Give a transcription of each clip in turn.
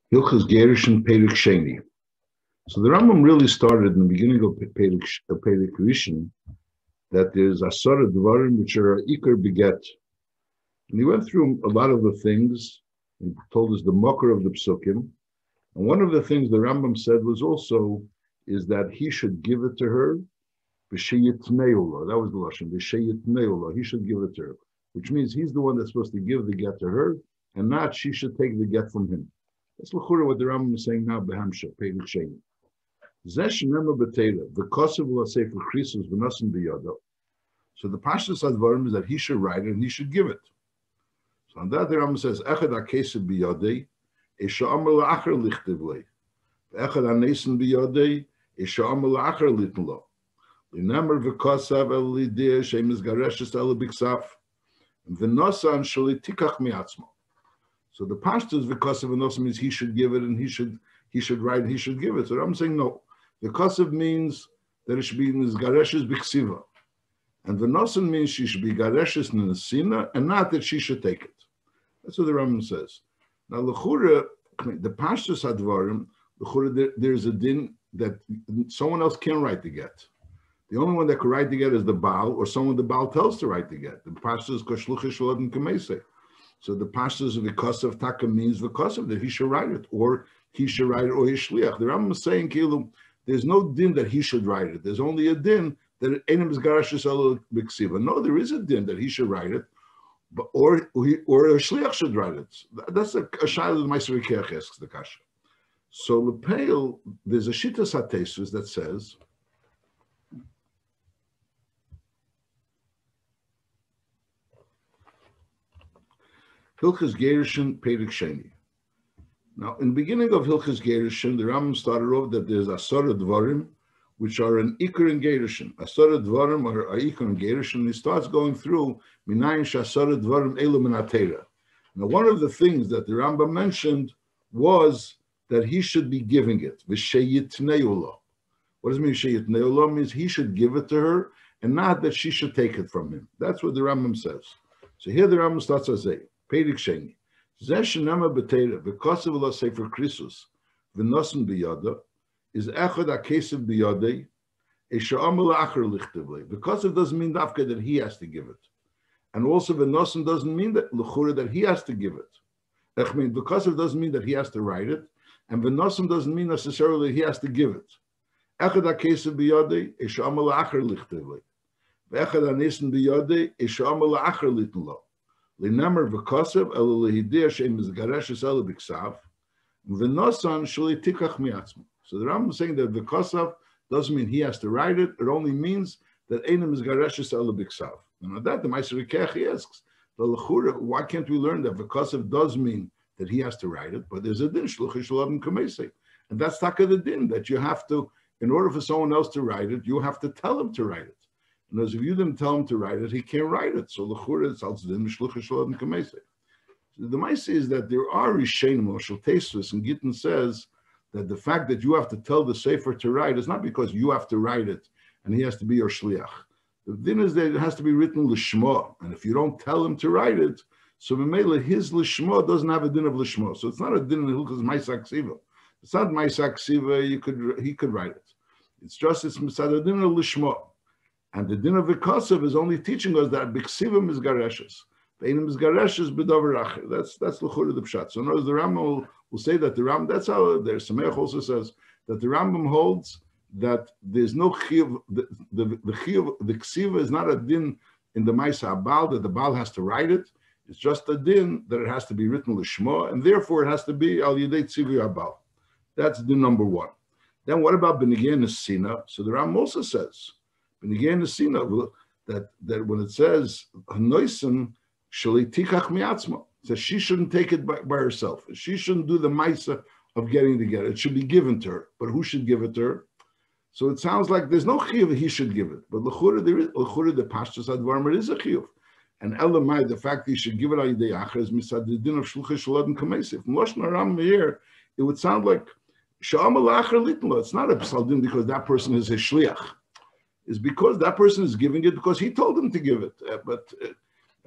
Hilchas Gerushin Perek Sheni. So the Rambam really started in the beginning of Perek Rishon that there's Asara Dvarim which are Iker Beget. And he went through a lot of the things and told us the mocker of the psukim. And one of the things the Rambam said was also is that he should give it to her. B'sheyitnei that was the lashon. B'sheyitnei he should give it to her, which means he's the one that's supposed to give the get to her, and not she should take the get from him. That's l'chura what the Rambam is saying now. Behamsha Perek Sheni. Zesh nema b'teira v'kosav l'sefer Christus v'nosin b'yado. So the pashtus advarim is that he should write it and he should give it. So on that the Rambam says echad hakesef b'yadei esha amar la'achar lichtiv lei echad hanesin b'yadei esha amar la'achar litn lo l'namer v'kosav el lideh shem izgareshes el b'ksaf v'nosan shali tikach mi'atzmo. So the pashtus v'kosav v'nosan means he should give it and he should write and he should give it. So I'm saying no. The kosav means that it should be in his gareshes b'ksiva. And the nosan means she should be gareshes in the sina and not that she should take it. That's what the Rambam says. Now, l'chura, the pashtus advarim, l'chura, there's a din that someone else can't write the get. The only one that could write the get is the Baal, or someone the Baal tells to write the get. The pashtus koshluchish l'odin kamesei. So the pashtus of the kosav taka means the kosav that he should write it, or he should write it, or his shliach. The Rambam is saying, Kilu, there's no din that he should write it. There's only a din that enim is garashes alo b'ksiva. No, there is a din that he should write it, but or a shliach should write it. That's a shayla that Meiser Rikeach asks the kasha. So lepeil, there's a shitas hatesus that says Hilchas Gerushin Perek Sheni. Now, in the beginning of Hilchas Gerushin, the Rambam started off that there's Asara Dvarim, which are an Iker and Gerushin. Asara Dvarim are Iker and Gerushin. He starts going through Minayin Shasara Dvarim Elu Min HaTeira. Now, one of the things that the Rambam mentioned was that he should be giving it. V'sheyitnei ulo. What does it mean, Sheyitnei ulo? Means he should give it to her, and not that she should take it from him. That's what the Rambam says. So here the Rambam starts to say, Perek Sheni. Zesh nema b'teira v'kosav l'sefer Christus v'nosen b'yada is echad hakesef b'yadei esha amar la'achar lichtiv lei. V'kosav doesn't mean dafka that he has to give it, and also v'nosen doesn't mean that l'chura that he has to give it. I mean, v'kosav doesn't mean that he has to write it, and v'nosen doesn't mean necessarily that he has to give it. Echad hakesef b'yadei esha amar la'achar lichtiv lei v'echad hanesen b'yadei esha amar la'achar litn lo. L'namer v'kosav elu lehideh shem izgareshes elu b'ksav v'nosan shali tikach mi'atzmo. So the Rambam is saying that v'kosav doesn't mean he has to write it. It only means that einem izgareshes elu b'ksav. And on that, the Meiser Rikeach asks, why can't we learn that v'kosav does mean that he has to write it, but there's a din shluchish l'odin kamesei, and that's taka the din that you have to, in order for someone else to write it, you have to tell him to write it. And as if you didn't tell him to write it, he can't write it. So l'chura it's also din shluchish l'odin kamesei. The Maisa is that there are Rishenim, Moshel Tesus, and Gittin says that the fact that you have to tell the Sefer to write is not because you have to write it and he has to be your shliach. The din is that it has to be written l'shmo, and if you don't tell him to write it, so Memela his l'shmo doesn't have a din of l'shmo. So it's not a din in Hilchos Maisak Siva. It's not Maisak Siva. He could write it. It's just it's a din of l'shmo, and the din of v'kosav is only teaching us that b'ksivim is gareshes. That's l'chura the pshat. So notice the Rambam will say that the Rambam, that's how the Sameach also says that the Rambam holds that there's no chiyuv, the chiyuv, the ksiva is not a din in the Maisa Abal that the Baal has to write it. It's just a din that it has to be written l'shmo, and therefore it has to be al yedei tzivi Abal. That's din number one. Then what about Benigay Nesina? So the Rambam also says Benigay Nesina that when it says Hanoisen Shali tikach miatzma, so she shouldn't take it by herself. She shouldn't do the maisa of getting together. It should be given to her. But who should give it to her? So it sounds like there's no chiyuv he should give it. But l'chura the pashtus advarim is a chiyuv. And elamai, the fact that he should give it al yidei achar is misad the din of shluchish l'odin kamesif. From Lashon Rambam here, it would sound like sha'amal la'achar litnlo. It's not a psal din because that person is his shliach. It's because that person is giving it because he told him to give it.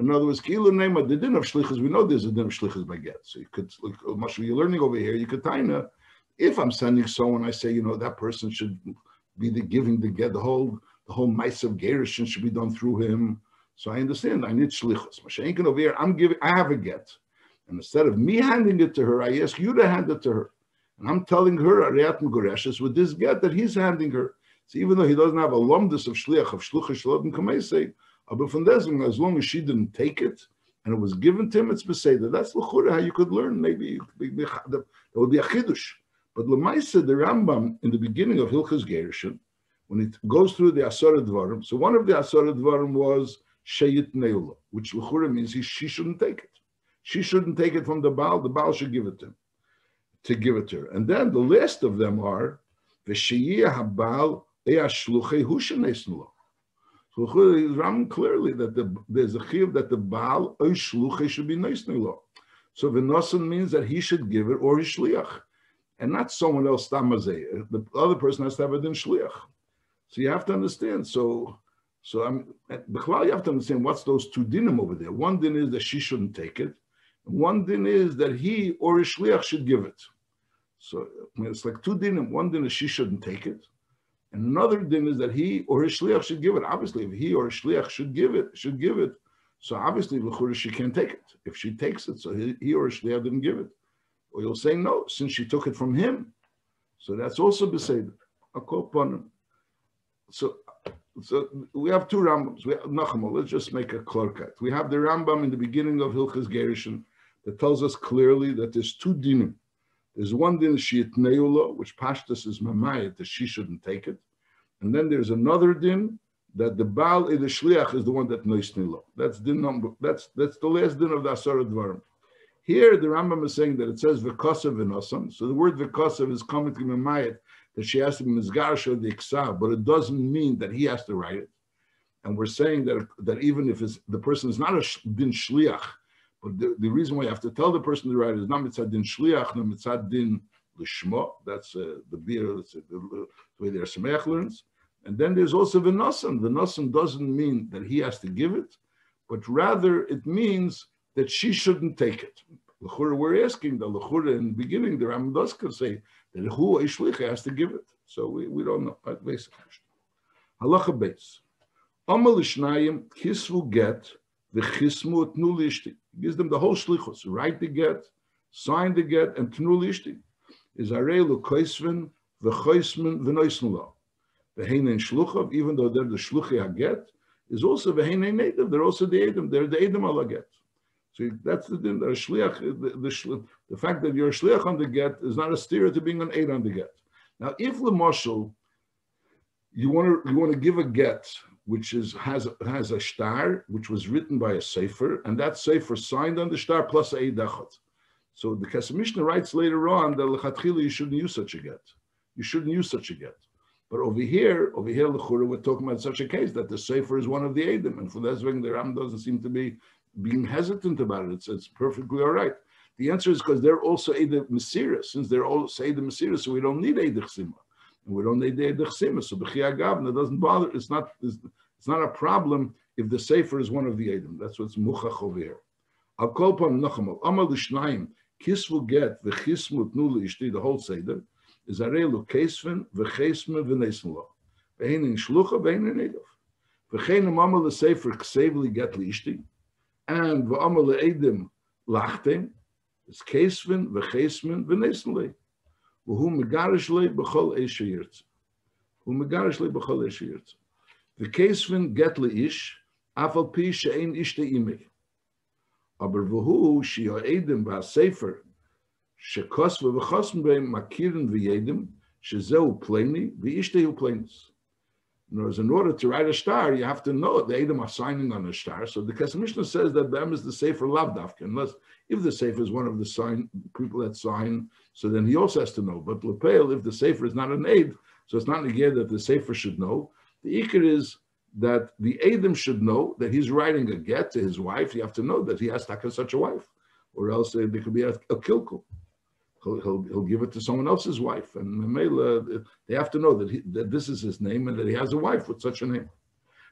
In other words, Kilu Nema, the din of shlichus, we know there's a din of shlichus by get. So you could, like Moshe, you're learning over here, you could taina, if I'm sending someone, I say, that person should be the giving the get, the whole mice of gerushin should be done through him. So I understand, I need shlichus. Moshe ain't over here, I have a get. And instead of me handing it to her, I ask you to hand it to her. And I'm telling her, Ariat Mugoreshes, with this get that he's handing her. So even though he doesn't have a lomdus of shliach, of shluchah shalom kamesei, but from this, as long as she didn't take it, and it was given to him, it's beseder. That's l'chura how you could learn. Maybe that would be a chidush. But l'maisa, the Rambam, in the beginning of Hilchas Gerushin, when it goes through the Asara Dvarim, so one of the Asara Dvarim was Sheyit Neula, which l'chura means she shouldn't take it. She shouldn't take it from the Baal should give it to him, to give it to her. And then the last of them are V'sheyiyah habal eya shluchei hu sheneisnu lo. So Ram clearly that there's a chiyuv that the Baal or shluchei should be neisnu lo. So v'nosan means that he should give it or his shliach, and not someone else tamazeh. The other person has to have it in shliach. So you have to understand. So you have to understand what's those two dinim over there. One din is that she shouldn't take it. One din is that he or his shliach should give it. So it's like two dinim. One din is she shouldn't take it, and another din is that he or his shliach should give it. Obviously, if he or his shliach should give it. So obviously, l'chura she can't take it. If she takes it, so he or his shliach didn't give it. Or you'll say no, since she took it from him. So that's also beseder. So we have two Rambams. Let's just make a klorkat. We have the Rambam in the beginning of Hilchas Gerushin that tells us clearly that there's two dinim. There's one din sheyit neula, which pashtus is mamayit, that she shouldn't take it, and then there's another din that the Baal the shliach is the one that noisni lo. That's din number. That's the last din of the Asara Dvarim. Here the Rambam is saying that it says v'kosav v'nosam. So the word v'kosav is coming to mamayit, that she has to be mizgarsha the iksav, but it doesn't mean that he has to write it. And we're saying that even if the person is not a din shliach, but the reason why you have to tell the person to write it is not mitzad din shliach, no mitzad din lishmo. That's the beer, the way their Sameach learns. And then there's also v'nosam. V'nosam doesn't mean that he has to give it, but rather it means that she shouldn't take it. L'chura, we're asking the l'chura in the beginning, the Rambam does say that who a shliach has to give it. So we don't know. Basically, halacha beis. Amal ishnayim kisvu get v'chismu tnu lishti. Gives them the whole shlichus. Write the get, sign the get, and tnu lishti. Is arei l'koisven v'choismen v'noisnu lo. V'heinen shluchav, even though they're the shluchi haget, is also v'heinen native. They're also the edom. They're the edom ala get. So that's the din. The shliach, the fact that you're a shliach on the get is not a steer to being an aid on the get. Now, if l'moshel, you want to give a get which has a star which was written by a sefer, and that sefer signed on the star plus a dachot. So the Kesef Mishnah writes later on that l'chatchila you shouldn't use such a get. You shouldn't use such a get. But over here, l'chura, we're talking about such a case that the sefer is one of the edim, and for that reason the Ram doesn't seem to be being hesitant about it. It's perfectly all right. The answer is because they're also Eideh Mesira, since they're all Eideh Mesira, so we don't need Eideh Chsima. And we don't need Eideh Chsima. So B'chia Gavna, it doesn't bother. It's not a problem if the Sefer is one of the Eidim. That's what's Muchach over here. I'll call upon Nachamal. Amal L'Shnayim, Kisvu Get, V'chismu Tnu L'Ishti, the whole Seder, is Arelu Kesven, V'chesmen, V'neisen Lo. V'heinin Shlucha, V'heinin Eidof. V'cheinem Amal L'Sefer Ksevli Get L'Ishti, and v'amal le'edim lachtem is kesven v'chesmen v'neisen le v'hu megarish le b'chol eshe yirtze v'kesven get leish afal pi she'ein ishte imei aber v'hu she'edim v'hasefer shekosve v'chosmen beim makirin v'yedim shezeu pleni v'ishtehu plenis. In order to write a star, you have to know the Edom are signing on a star. So the Kesef Mishnah says that them is the Sefer Lavdavka, unless if the Sefer is one of the people that sign, so then he also has to know. But Lepel, if the Sefer is not an Eid, so it's not negated that the Sefer should know. The Iker is that the Edom should know that he's writing a get to his wife. You have to know that he has to have such a wife, or else there could be a kilkul. He'll give it to someone else's wife, and they have to know that this is his name and that he has a wife with such a name.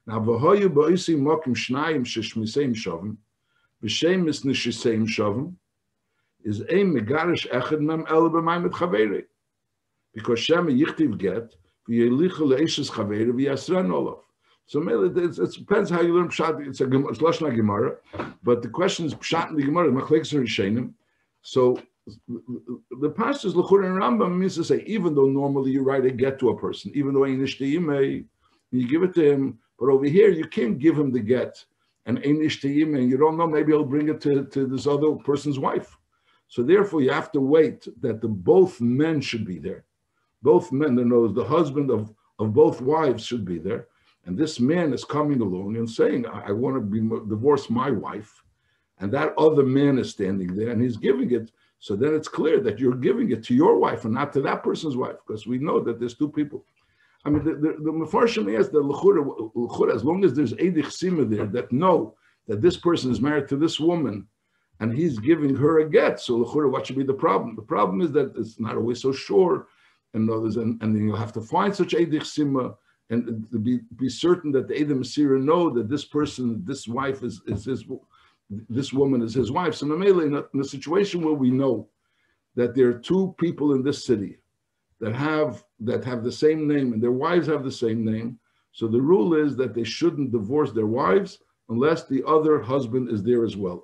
Now, v'hoyu ba'isi mokim shnayim sheshmiseim shavim, v'shem is nishiseim shavim, is ein megarish echad mem el b'mayim et chaveri. Because Shem yichtiv get, v'yelicha le'eshes chaveri v'yasren olav. So it depends how you learn Pshat. It's Lashon Gemara, but the question is Pshat in the Gemara, Machlekes Rishonim. So the pastors L'chur and Rambam means to say, even though normally you write a get to a person, even though Einish Te'imei, you give it to him, but over here you can't give him the get, and Einish Te'imei, and you don't know, maybe he'll bring it to this other person's wife. So therefore you have to wait that both men should be there. Both men, the husband of both wives should be there. And this man is coming along and saying, I want to divorce my wife. And that other man is standing there and he's giving it. So then it's clear that you're giving it to your wife and not to that person's wife, because we know that there's two people. I mean, the Mefarshim is that l'chura, as long as there's Eidich Sima there that know that this person is married to this woman and he's giving her a get. So l'chura, what should be the problem? The problem is that it's not always so sure. And then you'll have to find such Eidich Sima. And to be certain that the Edom Asira know that this person, this wife is his, this woman is his wife. So Mamela, in a situation where we know that there are two people in this city that have the same name and their wives have the same name, so the rule is that they shouldn't divorce their wives unless the other husband is there as well.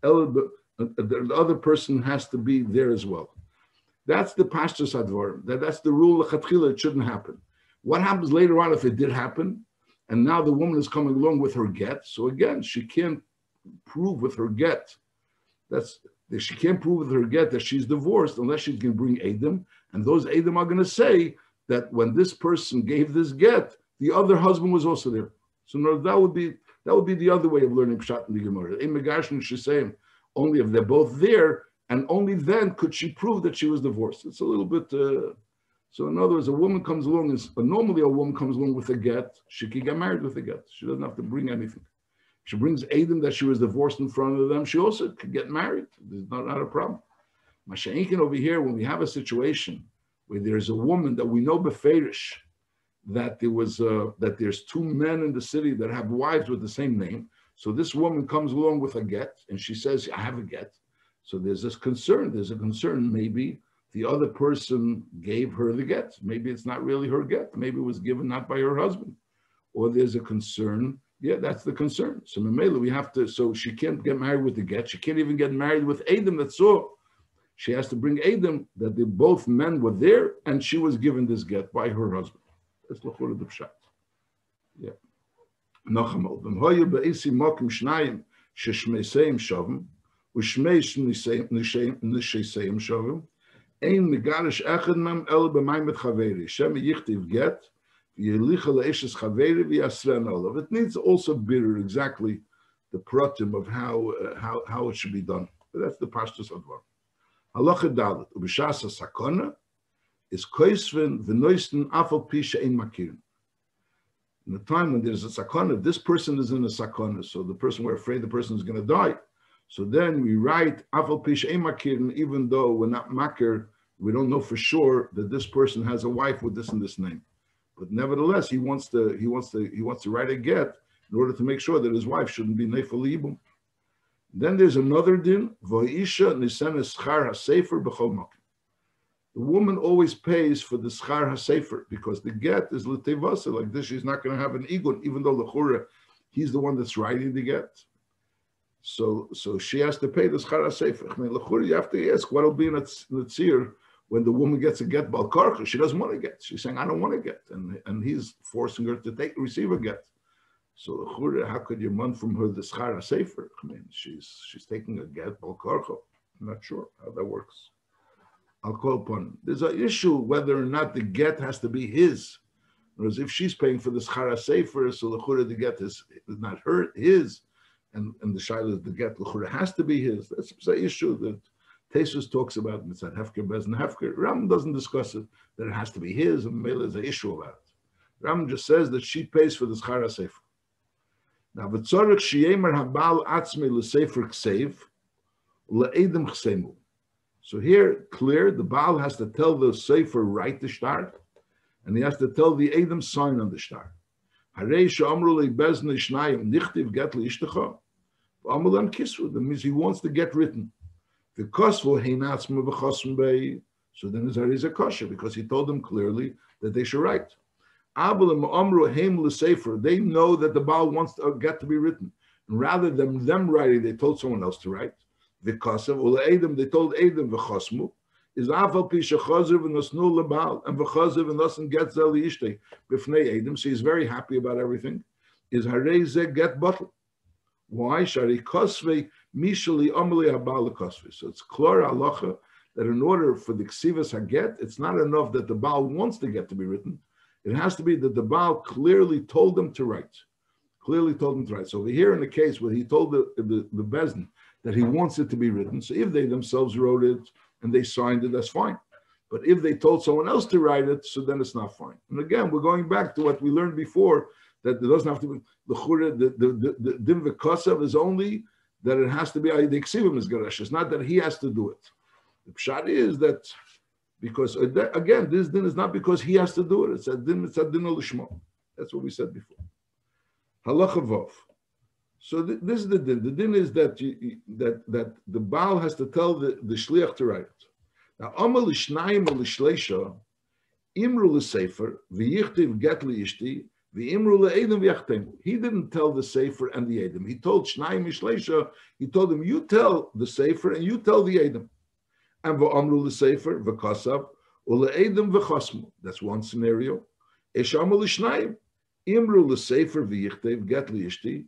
The other person has to be there as well. That's the Pashtus Advarim. That's the rule of Chatchila. It shouldn't happen. What happens later on if it did happen, and now the woman is coming along with her get? So again, she can't prove with her get she can't prove with her get that she's divorced unless she can bring Edom, and those Edom are going to say that when this person gave this get, the other husband was also there. So no, that would be the other way of learning Pshat in the Gemara. She's saying only if they're both there, and only then could she prove that she was divorced. It's a little bit. So in other words, a woman comes along, normally a woman comes along with a get, she can get married with a get. She doesn't have to bring anything. She brings Edom that she was divorced in front of them, she also could get married. There's not a problem. Masha'inkin over here, when we have a situation where there's a woman that we know beferish, that there's two men in the city that have wives with the same name. So this woman comes along with a get, and she says, I have a get. So there's a concern, maybe the other person gave her the get. Maybe it's not really her get. Maybe it was given not by her husband. Or there's a concern. Yeah, that's the concern. So Mamela, we have to, so she can't get married with the get. She can't even get married with Edom that saw. She has to bring Edom that both men were there and she was given this get by her husband. That's l'chura the pshat. Yeah. Nochamal. V'mhoyer be'isi mokim shnayim sheshmeiseim shavim u'shmeish nisheseim shavim ein megarish echad mem el b'mayim et chaveri shem yichtiv get v'yelicha le'eshes chaveri v'yasren olav. It needs also bitter exactly the pratim of how it should be done. But that's the pashtus advar. Halacha dalet u'b'shas sakona is koisven v'noisten afal pisha ein makirin. In the time when there's a sakana, this person is in a sakana, so the person, we're afraid the person is going to die. So then we write afal pisha ein makirin, even though we're not makir, we don't know for sure that this person has a wife with this and this name. But nevertheless, he wants to write a get in order to make sure that his wife shouldn't be neifal ibum. Then there's another din, v'isha nisenes schar hasefer b'chol makim. The woman always pays for the schar hasefer because the get is l'tevasa, like this. She's not going to have an igun, even though l'chura, he's the one that's writing the get. So she has to pay the schar hasefer. I mean, l'chura, you have to ask what will be in the tzir when the woman gets a get bal karcha. She doesn't want to get. She's saying, I don't want to get, and he's forcing her to receive a get. So l'chura, how could you run from her the schar hasefer? I mean, she's taking a get bal karcha. I'm not sure how that works. I'll call upon. There's an issue whether or not the get has to be his. Whereas if she's paying for the schara sefer, so l'chura the get is not his, and the shaila the get l'chura has to be his. That's an issue that Tesus talks about. It's at hefker bezn hefker. Ram doesn't discuss it that it has to be his, and Mela is an issue about it. Ram just says that she pays for the schara sefer. Now v'tzorich sheyemer habal atzmei l'sefer ksev le'edem chsemu. So here, clear, the Baal has to tell the Sefer write the shtar, and he has to tell the Edom sign on the shtar. Harei she'amru le'bezna shnayim nichtiv get le'ishtecha. V'amalam kisvu. That means he wants the get written. The kosvu heinatzma v'chosm bei. So then his is a kosher because he told them clearly that they should write. Abalim amru heim l'sefer. They know that the Baal wants to get to be written. And rather than them writing, they told someone else to write. V'kosav ule'edim. They told Edom v'chosmu. Is afal pi shechazer v'nosnu leBaal and v'chazer v'nosen get zel yishtei b'fnei Edom. So he's very happy about everything. Is harei ze get bottle. Why? Shari kosvei mishali amali habal kosvei. So it's clear halacha that in order for the ksivas haget, it's not enough that the Baal wants the get to be written. It has to be that the Baal clearly told them to write. Clearly told them to write. So over here in the case where he told the Bezdin that he wants it to be written, so if they themselves wrote it and they signed it, that's fine. But if they told someone else to write it, so then it's not fine. And again, we're going back to what we learned before, that it doesn't have to be the dim v'kosav is only that it has to be the ksivim is garesh. It's not that he has to do it. The pshat is that because again, this din is not because he has to do it. It's a din l'shmo. That's what we said before. Halacha vov. So this is the din. The din is that that the Baal has to tell the shliach to write it. Now, amal l'shnayim l'shleisha imru l'sefer v'yichtiv get li'ishti v'imru le'edem v'yachtemu. He didn't tell the sefer and the edem. He told shnayim l'shleisha. He told them, you tell the sefer and you tell the edem. And v'amru l'sefer v'kasav ule'edem v'chasmu. That's one scenario. Esh amal l'shnayim imru l'sefer v'yichtiv get li'ishti.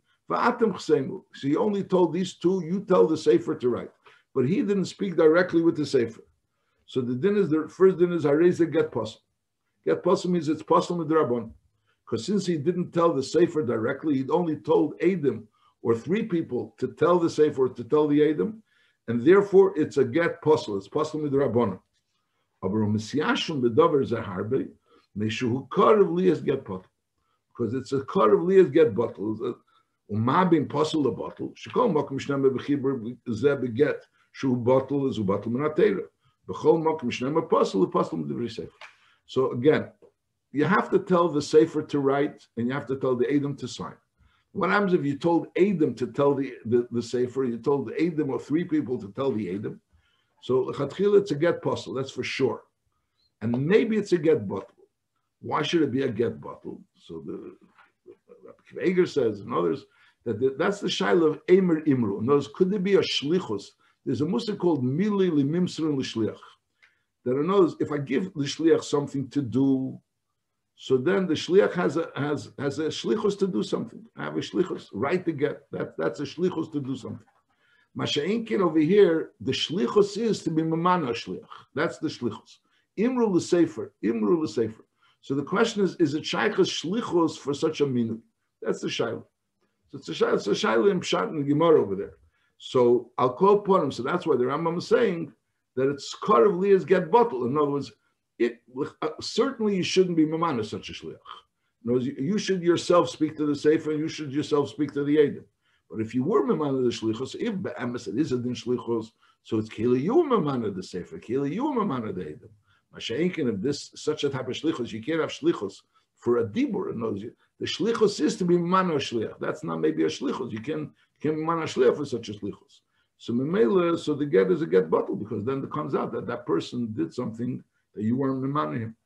So he only told these two, you tell the sefer to write. But he didn't speak directly with the sefer. So the din is, the first din is hareza get pasul. Get pasul means it's pasul midrabon. Because since he didn't tell the sefer directly, he'd only told Edom or three people to tell the sefer, to tell the Edom, and therefore it's a get pasul. It's pasul midrabon. Because it's a kar of liyas get bottle. Umabim pasul a bottle. Shekol makom shnema b'chibur zeh beget shu bottle is a bottle minatera. B'chol makom shnema pasul a pasul m'divrei sefer. So again, you have to tell the sefer to write, and you have to tell the Edom to sign. What happens if you told Edom to tell the sefer? You told the Edom or three people to tell the Edom. So l'chatchila it's a get pasul. That's for sure. And maybe it's a get bottle. Why should it be a get bottle? So the Rabbi Eger says and others that that's the shaila of Eimer Imru. In other words, could there be a shlichus? There's a mussar called mili limimsrin l'shliach. That in other words, if I give the shliach something to do, so then the shliach has a shlichus to do something. I have a shlichus, write the get. That's a shlichus to do something. Masha'inkin over here, the shlichus is to be mamana shliach. That's the shlichus. Imru l'sefer, imru l'sefer. So the question is it shaychas shlichus for such a minute? That's the shaila. So it's a shaila in pshat and gemara over there. So I'll call upon him. So that's why the Rambam is saying that it's kar of liyas get bottle. In other words, certainly you shouldn't be mamana such a shliach. In other words, you should yourself speak to the sefer, and you should yourself speak to the edom. But if you were mamana the shlichus, if be'emes it is a din shlichus, so it's kili you mamana the sefer, kili you mamana the edom. Masha'inkin, if this such a type of shlichus, you can't have shlichus for a dibur. In other words, the shlichus is to be mamana shliach. That's not maybe a shlichus. You can mamana shliach for such a shlichus. So memela, so the get is a get bottle, because then it comes out that that person did something that you weren't mamana him.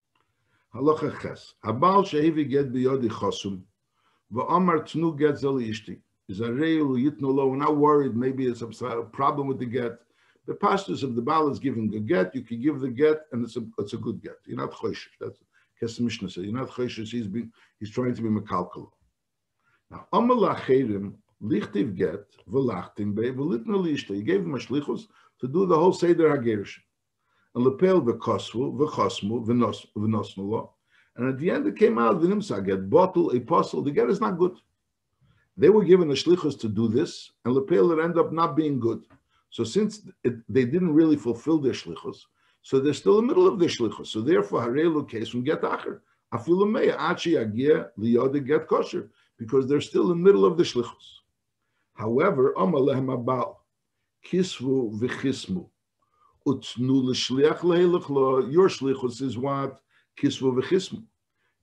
Halacha ches. Habal shehevi get biyodi chosum. Va'amar tnu get zali ishti. Is a reil yitnu lo. We're not worried. Maybe it's a problem with the get. The pastors of the Baal is giving a get. You can give the get, and it's a good get. You're not choishish. That's Kes Mishnah says. You're not choishish. He's trying to be mekalkal. Now, amal acherim lichtiv get v'lachtim be v'litna liishta. He gave him a shlichus to do the whole seder hagerish. And lepel v'kosvu v'chosmu v'nosnu lo. And at the end it came out v'nimsa get bottle a puzzle. The get is not good. They were given a shlichus to do this, and lepel it ended up not being good. So since they didn't really fulfill their shlichus, so they're still in the middle of their shlichus. So therefore, harelu case from get acher afilu meya achi agia liyode get kosher, because they're still in the middle of the shlichus. However, amalehem abal kisvu v'chismu utnu l'shliach lehelach lo. Your shlichus is what kisvu v'chismu,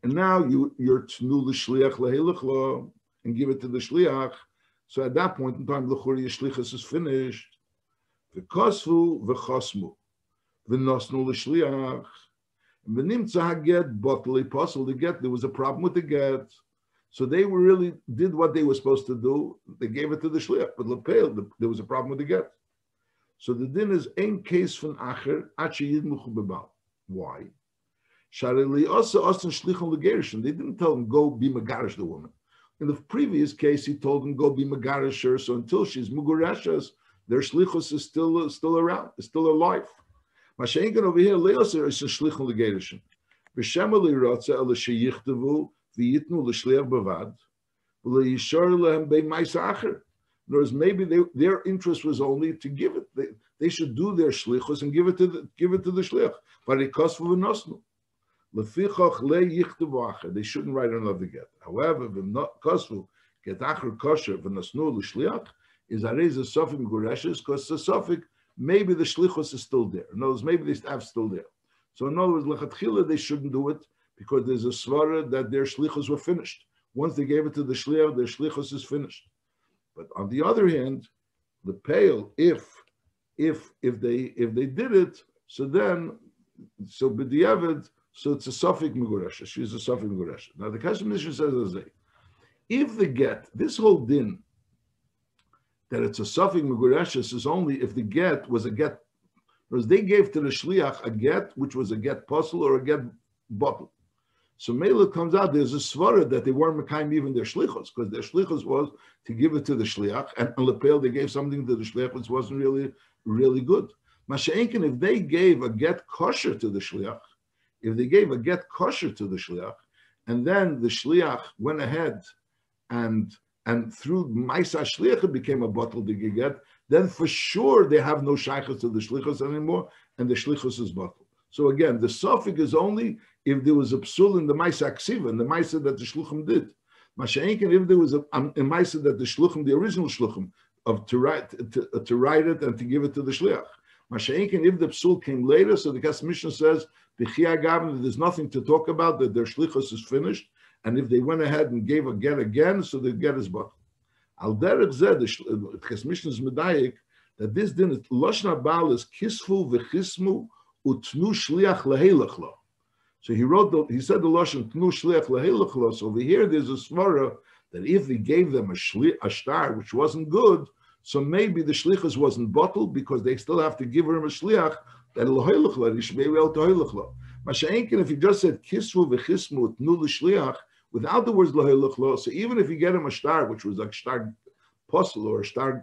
and now you're tnu l'shliach lehelachlo and give it to the shliach. So at that point in time, l'churi shlichus is finished. V'kosvu v'chosmu v'nosnu l'shliach. V'nimtza haget bottle apostle. The get, there was a problem with the get, so they really did what they were supposed to do. They gave it to the shliach, but lepel, there was a problem with the get. So the din is ein case from acher achi yidmuchu bebal. Why? Shareli also osten shlichon legerishon. They didn't tell him go be megarish the woman. In the previous case, he told him go be megarish her. So until she's mugurashas, their shlichus is still around, is still alive. Mashenken over here leoser is a shlichon legerishon. V'shemali rotza el sheyichtavu v'yitnu l'shliach bavad v'leyishar lehem bei ma'isa acher. Whereas maybe their interest was only to give it. They should do their shlichus and give it to the shliach. But it costs for v'nosnu. Lefichach le yichtavu acher. They shouldn't write another get. However, v'nosnu get acher kosher v'nosnu l'shliach is areza sofik gureshes because the sofik maybe the shlichus is still there. In other words, maybe the staff still there. So in other words, lechatchila they shouldn't do it because there's a svara that their shlichus were finished. Once they gave it to the shliach, their shlichus is finished. But on the other hand, the pale, if they did it, so b'diavad, so it's a sofik meguresha. She's a sofik meguresha. Now the Kesher Mishnah says, if the get, this whole din, that it's a sofik meguresha is only if the get was a get, because they gave to the shliach a get which was a get puzzle or a get bottle. So Mela comes out, there's a svara that they weren't mekayim even their shlichus, because their shlichus was to give it to the shliach, and on lepel they gave something to the shliach which wasn't really good. Masha'enkin, if they gave a get kosher to the shliach, and then the shliach went ahead and through Maisa Shliach it became a bottle to get, then for sure they have no shaychus to the shlichus anymore, and the shlichus is bottle. So again, the suffix is only if there was a psul in the Maisa Ksiva, in the Maisa that the Shluchim did. Masha'enkin, if there was a Maisa that the Shluchim, the original Shluchim, of to write it and to give it to the Shliach. Masha'enkin, if the psul came later, so the Kesher Mishnah says, there's nothing to talk about, that their Shlichus is finished, and if they went ahead and gave a get again, so the get is bottled. Al derech zeh, the Kesher Mishnah is medayik, that this din, Lashon Baal is kisfu v'chismu utnu shliach lehelach lo. So he said the lashon tnu shliach lehelach lo. So over here there's a svara that if they gave them a shtar which wasn't good, so maybe the shlichus wasn't bottled because they still have to give him a shliach that lehelach lo. He should be able to lehelach lo. Masha'enkin, if he just said kisvu v'chismu tnu l'shliach without the words lehelach lo, so even if you get him a shtar which was like shtar posel or a shtar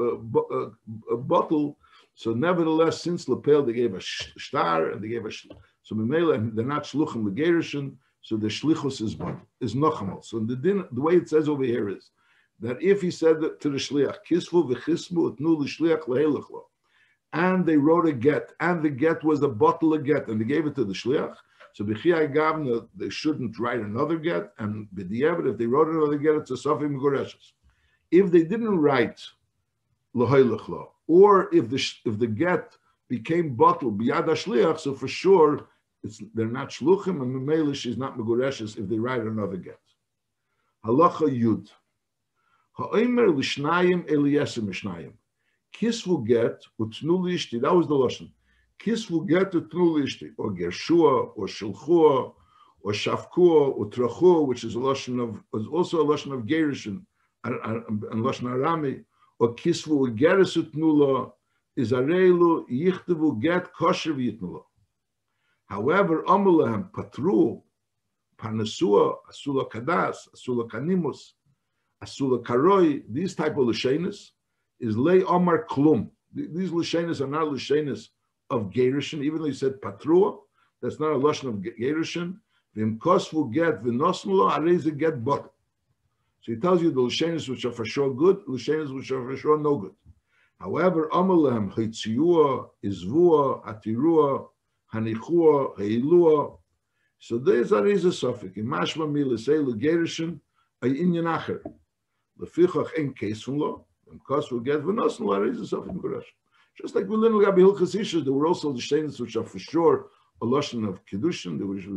bottle. So nevertheless, since Lepel they gave a shtar and they gave so Memela they're not shluchim legerishon, so the shlichus is nochamal. So the way it says over here is that if he said to the shliach kisvu v'chismu utnu l'shliach lehelach lo, and they wrote a get, and the get was a bottle of get, and they gave it to the shliach. So b'chiyai gavna they shouldn't write another get, and b'diavad if they wrote another get, it's a sofik megureshes. If they didn't write lehelach lo, or if the get became bottled biyad hashliach, so for sure they're not shluchim, and memela she's not megureshes if they write another get. Halacha yud ha'omer l'shnayim elieser mishnayim kisvu get utnu lishti. That was the lashon. Kisvu get utnu lishti, or gershua, or shilchua, or shafkua, or trachua, which is also a lashon of gerushin and lashon arami. Or kisvu geres utnula is arelu yichtavu get kosher v'yitnula. However, amulahem patru, parnasua, asula kadas, asula kanimus, asula karoi, these type of lashenis is lay omar klum. These lashenis are not lashenis of gerushin, even though he said patrua, that's not a lashon of gerushin. V'im kosvu get v'nosnula areze get bottle. So he tells you the lashenis which are for sure good, lashenis which are for sure no good. However, amalem chitziua, izvua, atirua, hanichua, heilua. So these are a suffix. In mashma mi l'sei l'gerishin a inyan acher. Lefichach en case from law. And cause will get v'nosn la is a suffix meguresh. Just like we learned Gabi Hilchas Ishus, there were also lashenis which are for sure a lashon of kiddushin. There was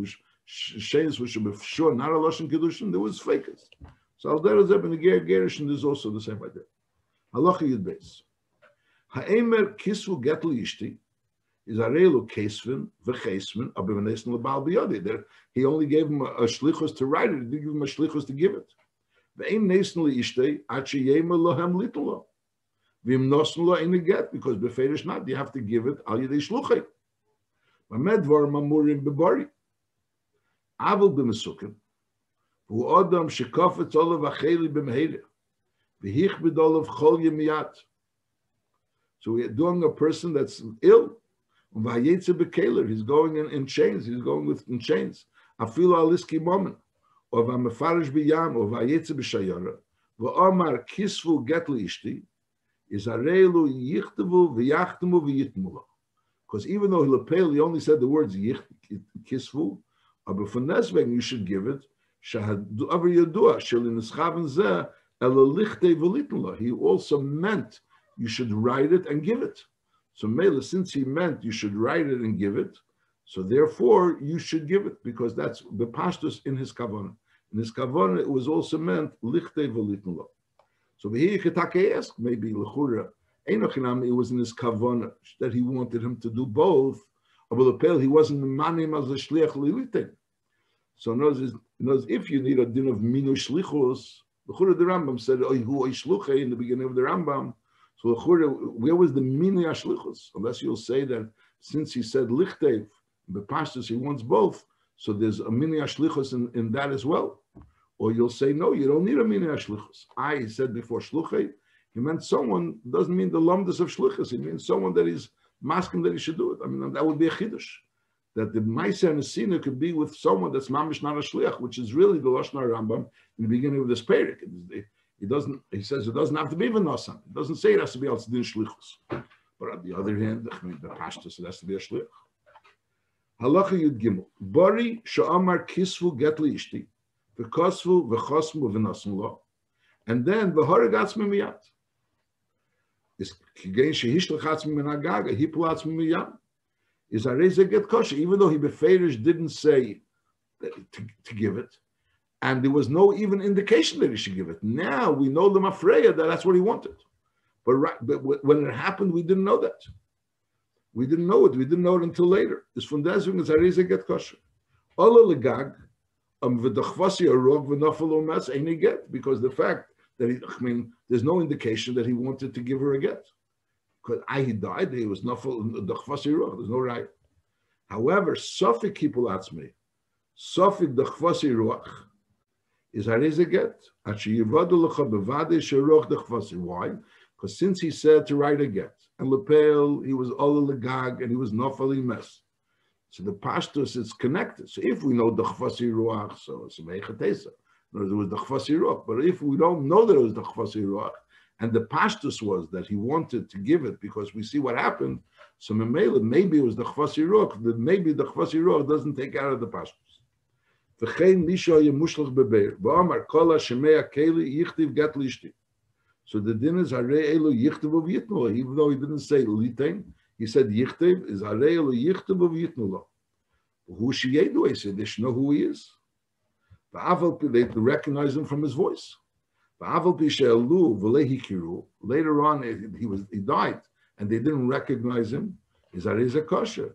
Sheins which are sure not a Lashon Kedushin, there was fakers. So Al Derez Zeb in the Gerushin is also the same idea. Halacha Yud Beis. Ha'emer kisvu getli ishti is arelu kesvin v'chesvin abivanesn lebal biyadi. There, he only gave him a shlichus to write it. He didn't give him a shlichus to give it. Ve'im nesn leishti achi yema lohem litolo. V'im nosn lo in get because beferish not you have to give it al yedei shluchay. V'medvar mamurim bebari. Avol b'mesukim. Hu adam shekafetz olav acheli b'mehedeh. V'hich b'dolav chol yemiyat. So we're doing a person that's ill. He's going in chains. He's going in chains. Afilu aliski moment. Or v'amefarish b'yam. Or v'ayetze b'shayara. V'omar kisvu get li'ishti. Is arelu yichtavu v'yachtemu v'yitmula. Because even though he only said the words kisvu, but for nesveng you should give it. Shahad aver yadua shelin eschaven zeh ela lichte v'litmula. He also meant you should write it and give it. So Mela, since he meant you should write it and give it, so therefore you should give it because that's the pashtus in his kavanah. In his kavanah, it was also meant lichte v'litnula. So here you could ask maybe l'chura einochinam it was in his kavanah that he wanted him to do both. But he wasn't the manim as a shliach lilitin. So knows if you need a din of minu shlichus, l'chura the Rambam said oihu oishluche in the beginning of the Rambam. So where was the mini ashlichus? Unless you'll say that since he said lichtev, the pastors he wants both, so there's a mini ashlichus in that as well. Or you'll say no, you don't need a mini ashlichus. He said before shluchei, he meant someone doesn't mean the lumdus of shlichus. He means someone that is masking that he should do it. I mean that would be a chiddush. That the ma'aser and the sinner could be with someone that's mamish not a shliach, which is really the lashon Rambam in the beginning of this parak. He says it doesn't have to be v'nosan. It doesn't say it has to be al tzedin shlichus. But on the other hand, the pashtus, it has to be a shlich. Halacha Yud Gimel. Bari sha'amar kisvu get li'ishti. V'kosvu v'chosmu v'nosan lo. And then v'horeg atzmi miyat. Is kigein shehishlech atzmi minagaga. Hipul atzmi miyam. Is areze get kosher. Even though he beferish didn't say to give it. And there was no even indication that he should give it. Now we know the mafreya that that's what he wanted. But when it happened, we didn't know that. We didn't know it. We didn't know it until later. It's from deswegen is arize get kosher. Ola legag v'dachvasi arog v'nafalo mas ain't get because the fact that there's no indication that he wanted to give her a get. Because he died, he was nafal dachvasi arog. There's no right. However, sofik kipul atzmi, sofik dachvasi arog. Is hariz get? Why? Because since he said to write a get, and lepel he was all legag and he was nafali mes. So the pashtus is connected. So if we know the chfasi ruach, so it's meichatesa. There was the chfasi ruach. But if we don't know that it was the chfasi ruach, and the pashtus was that he wanted to give it because we see what happened, so maybe it was the chfasi ruach. That maybe the chfasi ruach doesn't take out of the pashtus. V'chein misho yemushlach bebeir. V'amar kola shemei akeli yichtiv get lishti. So the din is harei elu yichtiv v'yitnu. Even though he didn't say litain, he said yichtiv is harei elu yichtiv v'yitnu lo. Who sheyedu? He said they should know who he is. They recognize him from his voice. Later on, he died, and they didn't recognize him. Is harei zakosher.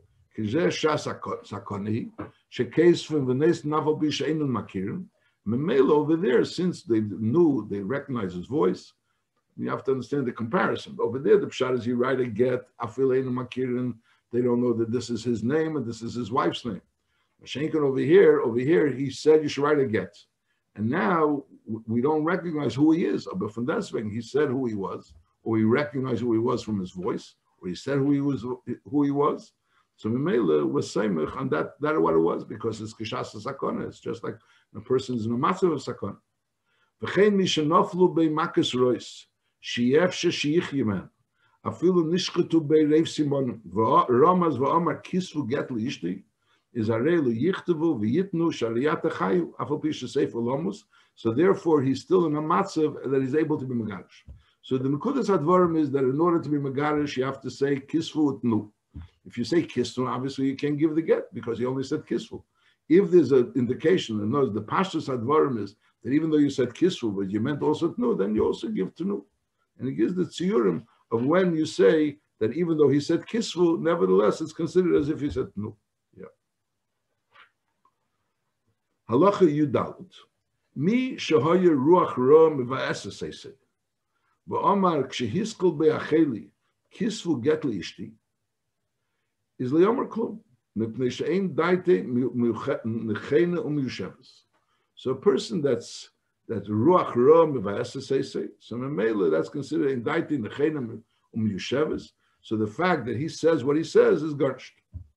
Over there, since they recognized his voice, you have to understand the comparison. Over there, the pshat is you write a get, they don't know that this is his name and this is his wife's name. Over here, he said you should write a get. And now we don't recognize who he is. But from that swing, he said who he was, or we recognize who he was from his voice, or he said who he was. So Mimela was Seimich, and that what it was, because it's Kishas Sakona. It's just like a person is in a matzav of Sakona. V'chein mi shenoflu bei makas rois, sheyef sheyich yemen, afilu nishchetu bei reiv simon, v'ramaz v'amar kisvu get li'ishti, is arelu yichtavu v'yitnu shaliyat achayu, afal pisha seif olamus. So therefore, he's still in a matzav that he's able to be megarish. So the Nekudas Advarim is that in order to be megarish, you have to say kisvu utnu. If you say kisvu, obviously you can't give the get because he only said kisvu. If there's an indication, and knows the pashtus advarim is that even though you said kisvu, but you meant also tnu, then you also give tnu. And he gives the tziyurim of when you say that even though he said kisvu, nevertheless it's considered as if he said tnu. Yeah. Halacha Yudalit. Mi shahaya ruach ra meva'esa seisei. Va'amar kshehiskol be'acheli kisvu get liishti. Is le'omer klum. Mipnei she'ein daite nechena umyushavas. So a person that's ruach ra meva'esa seisei, so memela that's considered in daite nechena umyushavas. So the fact that he says what he says is garnished.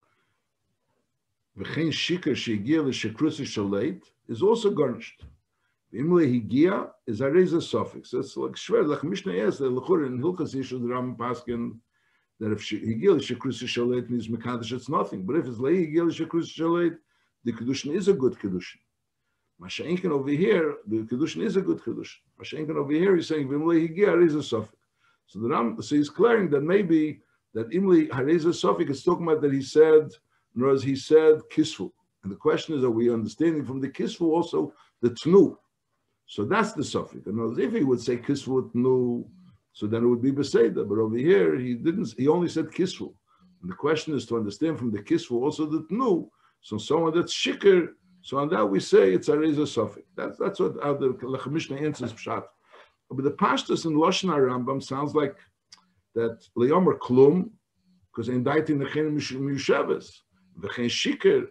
V'chein shikar she'egia l'shekrusi shaleit is also garnished. V'imle higia is a reza suffix. That's like shver, like Mishnah asks, that l'chur in Hilchas Yishud Rambam Paskin, that if higia l'shekrusi shaleit means mekadosh, it's nothing. But if it's lei higia l'shekrusi shaleit, the kedushin is a good kedushin. Masha'inkin over here, the kedushin is a good kedushin. Masha'inkin over here, he's saying v'imle higia reza suffix. So the Ram, so he's clearing that maybe that imli hareza suffix is talking about that he said. Whereas he said kisvu. And the question is, are we understanding from the kisvu also the tnu? So that's the suffix. In other words, if he would say kisvu tnu, so then it would be beseda. But over here, he didn't. He only said kisvu. And the question is to understand from the kisvu also the tnu. So someone that's shikr, so on that we say it's a reza suffix. That's what how the Mishnah answers pshat. But the pashtus in Lashon Rambam sounds like that leomer klum, because in daitin nechenim miyushavas. V'chein shikr,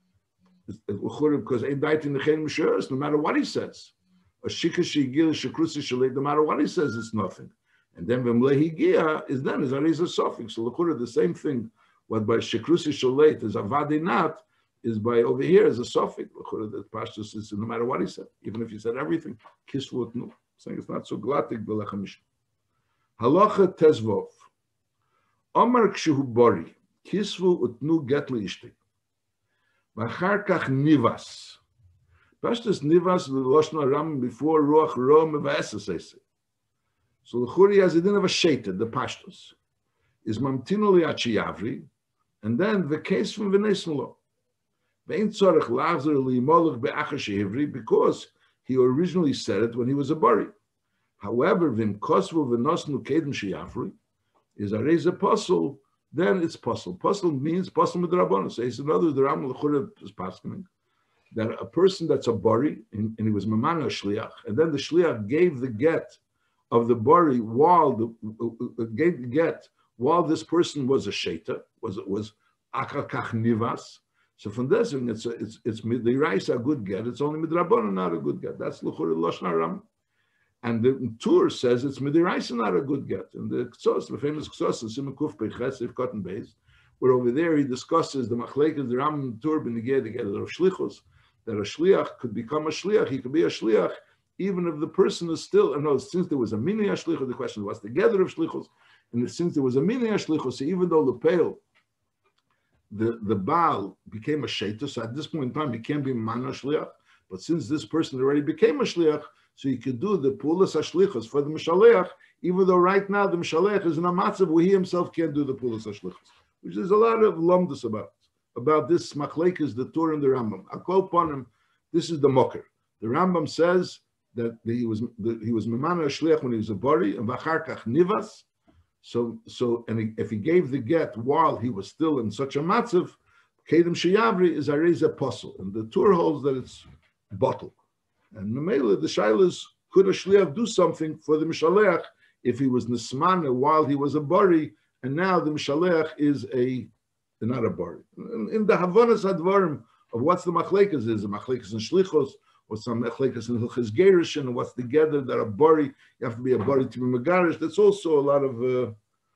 because ein dait in the chen mishuras, no matter what he says. A shikr she'igil shekrusi shaleit, no matter what he says, it's nothing. And then v'mle higia is then is a suffix. So l'chura the same thing. What by shekrusi shaleit is avadinat is by over here is a suffix. L'chura the pashtus is no matter what he said, even if he said everything. Kisvu nu, saying it's not so glatik b'lecha mishnah. Halacha tezvov. Omar kshehu bori. Kisvu utnu get liishti. V'achar kach nivas. Pashtus nivas l'loshna ram before ruach ro meva'esa seisei. So l'churi has a din of a sheta, the pashtus. Is mamtino li'achi yavri, and then the case from v'nesmelo. Ve'in tzorech lachzer li'imolech be'achar she'ivri, because he originally said it when he was a bari. However, v'im kosvu v'nosnu kedem she'yavri, is a reza apostle, then it's puzzle. Puzzle means puzzle with the Rabbanon. So it's another the Rambam L'chura is passing that a person that's a bari and he was mamana shliach, and then the shliach gave the get of the bari while gave the get while this person was a sheta, was akakach nivas. So from this, it's the rice a good get. It's only midrabanan not a good get. That's L'chura Lashon Rambam. And the Tur says it's midiraisa not a good get. And the Ksos, the famous Ksos, the Simon Kuf Bechesif Cotton Base, where over there he discusses the Machlekes, the Rambam Tur Beneged together of Shlichus, that a Shliach could become a Shliach. He could be a Shliach even if the person is still. And no, since there was a mini Shlichus, the question was together of Shlichus, and since there was a mini Shlichus, so even though the Pale, the Baal became a Sheta, so at this point in time he can't be Mana Shliach. But since this person already became a Shliach, so you could do the pulas hashlichus for the mishaleach, even though right now the mishaleach is in a matzav where he himself can't do the pulas hashlichus, which is a lot of lumdus about this machlekes, the Torah and the Rambam. I'll quote upon him. This is the mocker. The Rambam says that he was memana shliach when he was a bari and v'acharkach nivas. So if he gave the get while he was still in such a matzav, kedem sheyavri is a reza apostle, and the Torah holds that it's bottle. And Mamela, the Shailas, could a Shliach do something for the Mishaleach if he was Nismana while he was a Bari, and now the Mishaleach is not a Bari. In the Havanas Advarim of what's the Machlekes is, the Machlekes in Shlichos, or some Machlekes in Hilchos Gerishin, and what's together that a Bari, you have to be a Bari to be Megarish. That's also a lot of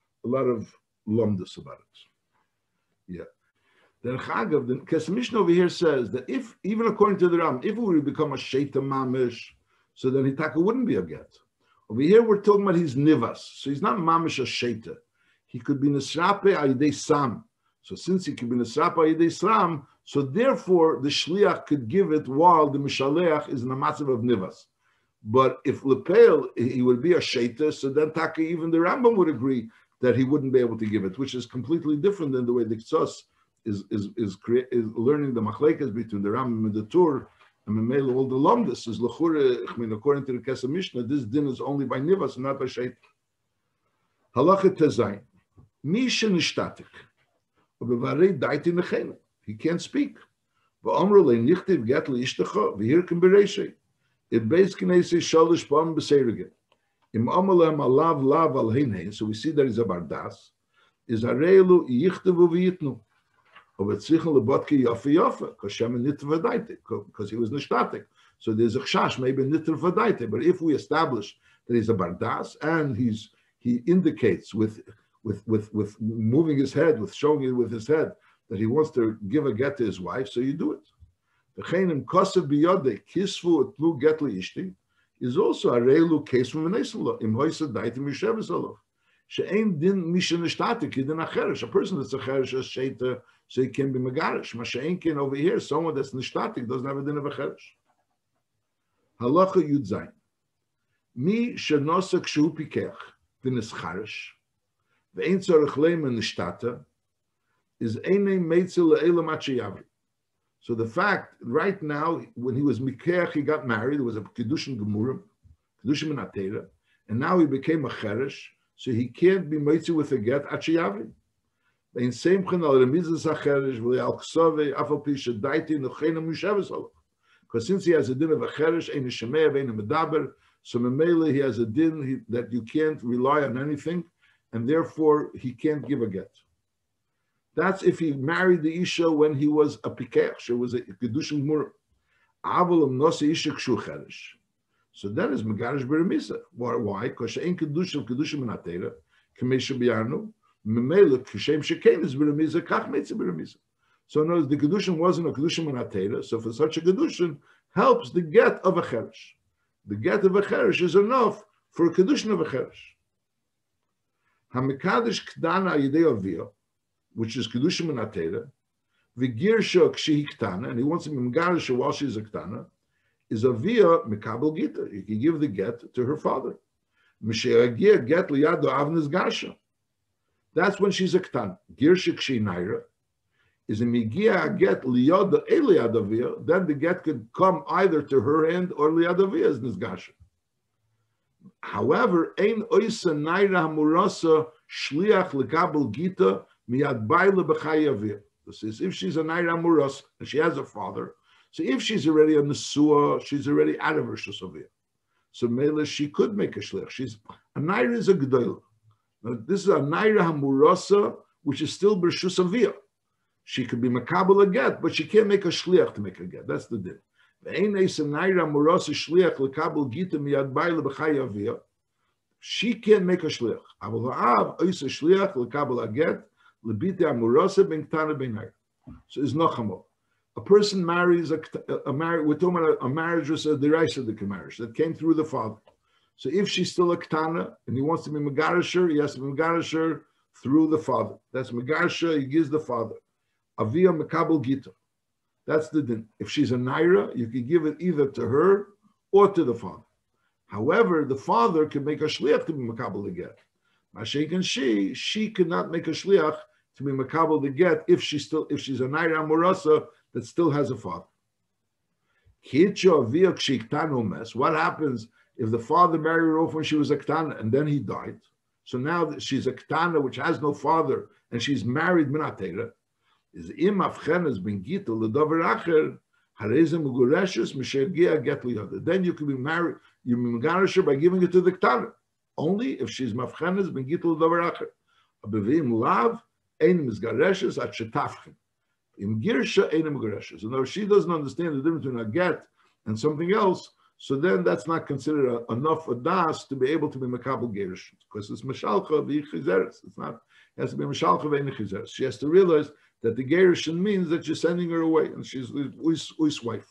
lumdus about it. Yeah. The Chagav, the Kesmishnah over here says that if, even according to the Ram, if it would become a Sheita Mamish, so then Hitaka wouldn't be a get. Over here we're talking about his Nivas, so he's not Mamish a Sheita. He could be Nisrape Ayidei Sam. So since he could be Nisrape Ayidei Sam, so therefore the Shliach could give it while the Mishaleach is in a massive of Nivas. But if Lepel, he would be a Sheita, so then Taka, even the Rambam would agree that he wouldn't be able to give it, which is completely different than the way the Ksos is learning the machlekes between the Rambam and the Tur, and Memele all the Lomdus is Lechura. I mean, according to the Kesef Mishnah, this din is only by Nivas and not by Sheit. Halacha Tezayin. Misha nishtatik. Obevarei daiti nechena. He can't speak. V'omru le'nichtiv get le'ishtecha v'hirkim b'reishei. It basically says shalish pam b'seirige. Im amalem alav lav al hinei. So we see that he's a bardas. Is areilu yichtavu v'yitnu. Obetzrichen lebotki yafe yafe. Because Shem nitr v'daite. Because he was nishtatik. So there's a chash, maybe nitr v'daite. But if we establish that he's a bardas and he indicates with moving his head, with showing it with his head, that he wants to give a get to his wife, so you do it. The chenim kosev biyode kisvu etlu get liishti is also a reilu case from v'neselo im hoysa daitim yisheves alav she'ein din misha nishtatik din acheresh. A person that's a cheresh is sheita, so he can be megarish. Ma she'ein ken over here, someone that's nishtatik doesn't have a din of a cheresh. Halacha yud zayin mi shenosa kshu pikech v'nes cheresh v'ein tzorech leimen nishtata is einei meitzel le'elam achiyavri. So the fact, right now, when he was Mikeach, he got married, there was a Kedushin Gemurim, Kedushin Menatera, and now he became a Cheresh, so he can't be Meitzi with a get, Achiyavri. In same chen al remizas hacheresh v'le'al ksove afal pi shedaiti nochenam yusheves olav. Because since he has a din of a cheresh, ein shemei vein medaber, so memele he has a din that you can't rely on anything, and therefore he can't give a get. That's if he married the Isha when he was a Pikech, she was a Kedushin Mur. Avalum Nosi Isha Kshu Cheresh. So that is Megarish Beremisa. Why? Because she ain't Kedushin Menatera, Kamesha Biarnu, Memela Kishem Shekain is Beremisa, Kach Meitze Beremisa. So notice the Kedushin wasn't a Kedushin Menatera, so for such a Kedushin helps the get of a Cheresh. The get of a Cheresh is enough for a Kedushin of a Cheresh. HaMekadish Kdana Yidei Aviyah, which is Kedushim Menatera, V'girsha K'shi Ktana, and he wants to be Megarisha while she's a Ktana, is a via Mekabel Gita. You can give the get to her father. M'she'agia get liyado avnes gasha. That's when she's a Ktana. Girsha K'shi Naira is a Migia get liyado eliyado via, then the get could come either to her end or liyado via as Nizgasha. However, Ein Oisa Naira Hamurasa Shliach Lekabel Gita Miyad Baila B'chayavir. This is if she's a Naira Muras and she has a father. So if she's already a Nesua, she's already out of her Shusavir. So Mela, she could make a Shlich. She's a Naira is a G'doila. Now this is a Naira Hamurasa, which is still B'Shusavir. She could be Makabel a get, but she can't make a Shliach to make a get. That's the din. Ve'ein eis a Naira Murasa Shliach Lekabel Gita Miyad Baila B'chayavir. She can't make a Shliach. Aval ha'av eis a Shliach Lekabel a get. So it's nachamo. A person marries a marriage. We're talking about a marriage was a deraisa marriage that came through the father. So if she's still a ktana and he wants to be megarisher, he has to be megarisher through the father. That's megarisher. He gives the father avia mekabel gita. That's the din. If she's a naira, you can give it either to her or to the father. However, the father can make a shliach to be mekabel the get. Mashayk and she could not make a shliach to be makabel the get if she's a naira amorasa that still has a father. What happens if the father married her off when she was a ktana and then he died? So now that she's a ktana which has no father and she's married minatera, is im afchenes ben gita ledavar acher harezem ugureshes mishergia get liyada. Then you can be married, you megarish her by giving it to the ktana. Only if she's mafchenes ben gita ledavar acher. Abevim lav ein misgareshes at shetafchen. In girsha ein misgareshes. And if she doesn't understand the difference between a get and something else, so then that's not considered enough a das to be able to be makabel gerish, because it's mashalcha v'chizeres. It's not. It has to be mashalcha v'chizeres. She has to realize that the gerishin means that you're sending her away, and she's uis wife.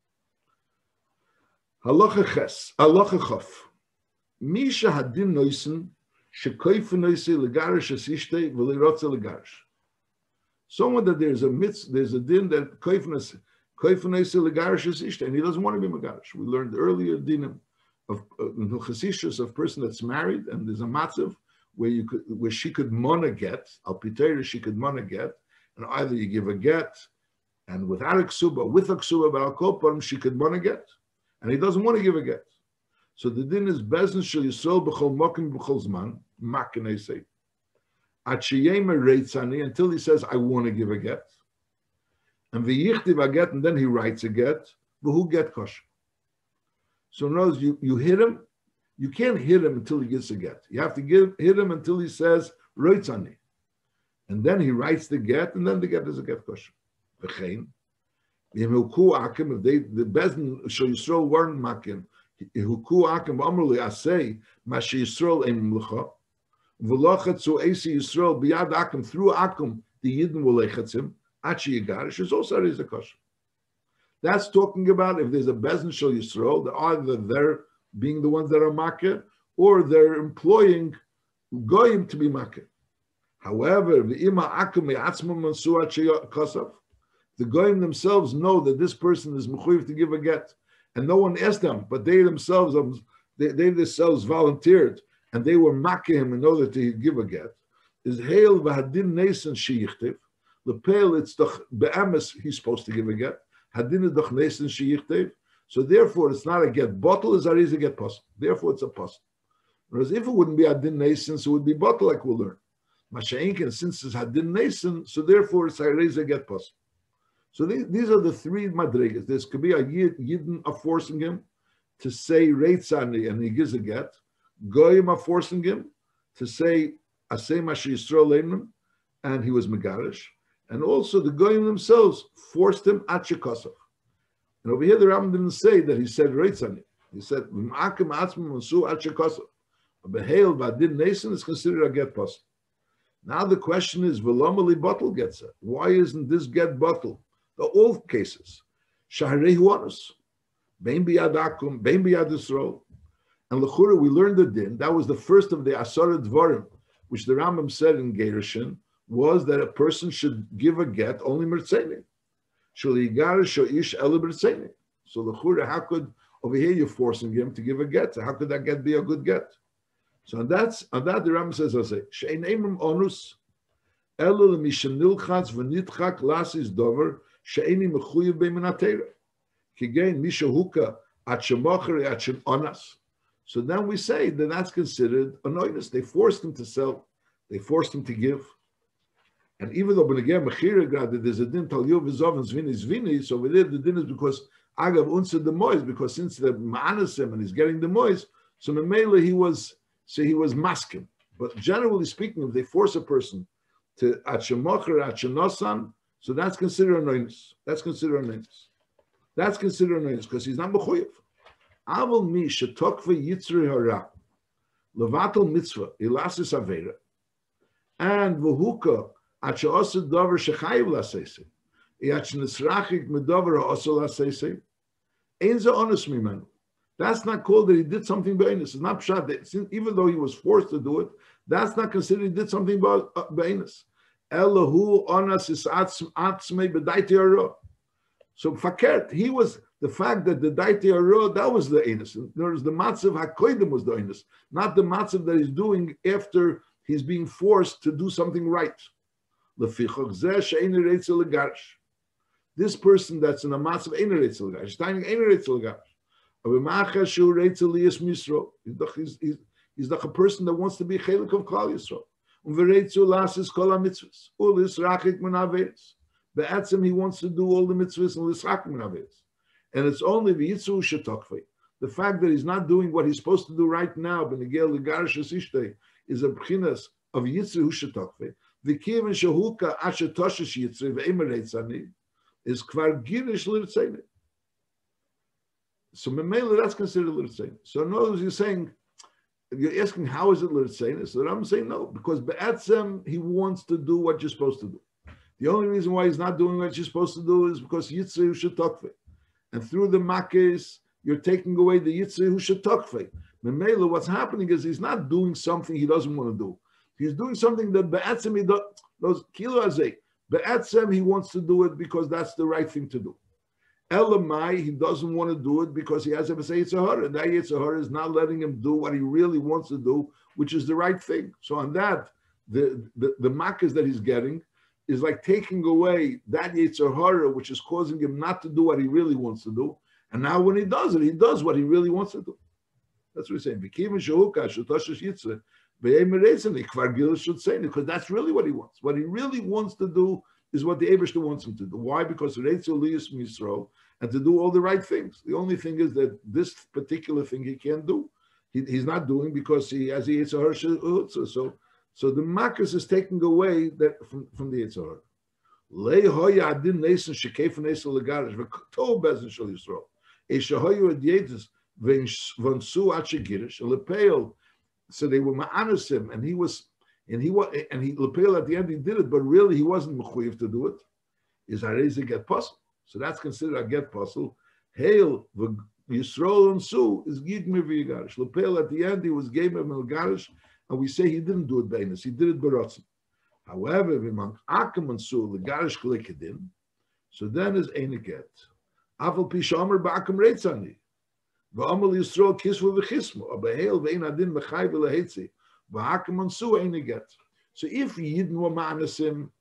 Halacha ches, halacha chof. Misha hadin noisen shekoifen noise legarish asishtei v'leirotze legarish. Someone that there's a din that koifen noise legarish asishtei, and he doesn't want to be megarish. We learned earlier dinim of chasishus of person that's married, and there's a matzav where she could mona get al pitera, she could mona get, And either you give a get, and without a ksuba, with a ksuba, but al kol parim, she could want a get. And he doesn't want to give a get. So the din is bezin shel Yisrael b'chol mokim b'chol zman, makin say. At sheyema reitzani, until he says, I want to give a get. And v'yichtiv a get, and then he writes a get, v'hu get kosher. So in other words, you hit him, you can't hit him until he gets a get. You have to hit him until he says, reitzani. And then he writes the get, and then the get is a get kosher. V'chein, v'hilku akim, if the bezin shel Yisrael weren't makin, Huku akim v'amruli asay mashi Yisrael em l'cha v'lochatzu esi Yisrael biyad akim through akim the Yidden will lechatzim achi yigarish is also a kosher. That's talking about if there's a bezin shel Yisrael, they're either they're being the ones that are makir or they're employing goyim to be makir. However, v'ima akim me'atzmam mansu achi kosav, the goyim themselves know that this person is mechuyev to give a get. And no one asked them, but they themselves volunteered, and they were making him in order to give a get. Is hail v'hadin neisen sheyichtiv. Lepel it's doch be'emes he's supposed to give a get. Hadin doch neisen sheyichtiv. So therefore, it's not a get bottle, it's a get puzzle. Therefore, it's a puzzle. Whereas if it wouldn't be hadin neisen, so it would be bottle, like we'll learn. Masha'inkin, since it's hadin neisen, so therefore it's a get puzzle. So these are the three madrigas. There could be a Yidden are forcing him to say Reitzani and he gives a get. Goyim are forcing him to say Asay Mashi Yisrael Leinim and he was Megarish. And also the Goyim themselves forced him at Shekosov. And over here the Rambam didn't say that he said Reitzani. He said V'ma'akim atzmim mansu at Shekosov. Behail V'adin Nason is considered a get puzzle. Now the question is, V'lomali bottle gets it. Why isn't this get bottle? All cases. Shaharei huanus. Bein biyad akum, bein biyad Yisrael. And l'chura, we learned the din. That was the first of the Asara Dvarim, which the Rambam said in Gerushin, was that a person should give a get only mertzeni. Shul yigar shoish ele mertzeni. So l'chura, how could, over here you're forcing him to give a get? So how could that get be a good get? So on that the Rambam says, I say, she'ein emim onus, elu l'mishanilchatz v'nitchak lasis dover, she'eni mechuyev b'minatera. Kigein mishahuka at shemachari at shem onas. So then we say that that's considered an oinus. They forced him to sell. They forced him to give. And even though b'negei mechira grad there's a din tal yov v'zov and zvini, so over there the din is because agav unsa the mois, because since the ma'anas him and he's getting the mois, so memela he was maskim. But generally speaking, if they force a person to at shemachari at shenosan, so that's considered an oinus. That's considered an oinus. That's considered an oinus because he's not mechuyev. Avol mi shetokve yitzri hara levatel mitzvah ilasis avera and v'huka at she'osed davar shechayiv laseise at she'nisrachik medavar ha'osel laseise ein ze onus mimenu. That's not called that he did something b'einus. It's not pshat that even though he was forced to do it, that's not considered he did something b'einus. Elahu onas is atzmei b'daiti hara. So fakert, he was the fact that the daiti hara, that was the einus. In other words, the matzav hakoidim was the einus, not the matzav that he's doing after he's being forced to do something right. Lefichach zeh she'ein reitzah legarish. This person that's in a matzav ein reitzah legarish, standing ein reitzah legarish. He's like a person that wants to be chelik of Klal Yisrael. Be'atzim he wants to do all the mitzvahs and l'srakim minaveres. And it's only the yitzu shetokvei. The fact that he's not doing what he's supposed to do right now, b'negel l'garish asishtei, is a b'chinas of yitzu shetokvei. The kivin shehuka asher toshish yitzri ve'emereitzani is kvar girish l'ritzeni. So memela that's considered l'ritzeni. So in other words, you're asking how is it l'ritzeni? So I'm saying no, because be'atzim he wants to do what you're supposed to do. The only reason why he's not doing what you're supposed to do is because Yitzri Hushatokfe. And through the Makes, you're taking away the Yitzri Hushatokfe. Memela, what's happening is he's not doing something he doesn't want to do. He's doing something that Be'atzem he does, Kilo Azeh. Be'atzem he wants to do it because that's the right thing to do. Elamai, he doesn't want to do it because he has a Yitzhahara. And that Yitzhahara is not letting him do what he really wants to do, which is the right thing. So on that, the Makes that he's getting is like taking away that Yetzer Hara, which is causing him not to do what he really wants to do. And now when he does it, he does what he really wants to do. That's what he's saying. Should say, because that's really what he wants. What he really wants to do is what the Eibishter wants him to do. Why? Because and to do all the right things. The only thing is that this particular thing he can't do. He's not doing because he has the Yetzer Hara. So the Makkos is taking away that from the Yetzer Hara. Lei hoya adin nesen shekef nesen legarish v'tov bezen shel Yisrael. Eshahoyu ad yedes v'nsu at shegirish lepeil. So they were ma'anusim, and he lepeil at the end he did it, but really he wasn't mechuyev to do it. Is harei get puzzle. So that's considered a get puzzle. Hail Yisrael and Su is gidmir v'yigarish. Lepeil at the end he was gave him garish, and we say he didn't do it beinus, he did it beratzon. However, v'man akem and Su legarish klikedin, so then is einik get. Aval pishamer ba'akem reitzani. V'amal Yisrael kisvu v'chismo. Abaheil v'ein adin v'chai v'lehetzi. V'akem and Su einik get. So if Yidden were ma'anasim,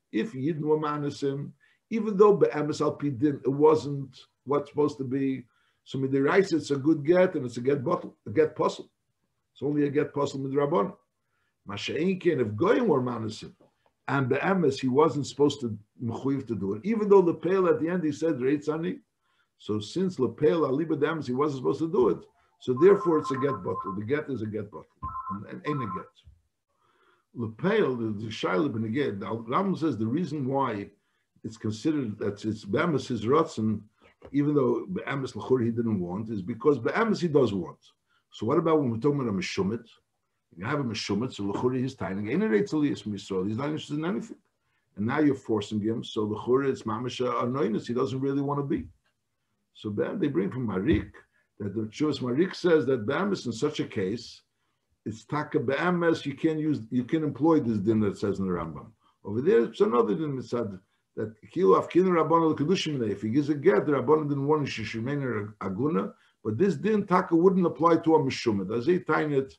even though be'emes al pidin it wasn't what's supposed to be, so midiraisa it's a good get and it's a get bottle, a get puzzle. It's only a get puzzle midrabon. Masha'in can if goyim were manasim and be'emes he wasn't supposed to mechuyev to do it, even though the pale at the end he said reitzani. So since the pale aliba be'emes he wasn't supposed to do it, so therefore it's a get bottle. The get is a get bottle and ain't a get. Lepel, the Shaila ben Aged, Rambam says the reason why it's considered that it's be'emes his rotzen, even though be'emes l'chur he didn't want, is because be'emes he does want. So what about when we're talking about a meshumit? You have a meshumit, so l'chur he's tiny. He's not interested in anything, and now you're forcing him. So l'chur it's mamisha anoinus. He doesn't really want to be. So they bring from Marik that the Jewish Marik says that be'emes in such a case, it's taka be'emes. You can employ this din that says in the Rambam. Over there, it's another din that said that if he gives a get, the Rabbanan didn't want to shishimena aguna, but this din taka wouldn't apply to a mishumah. As they tie it,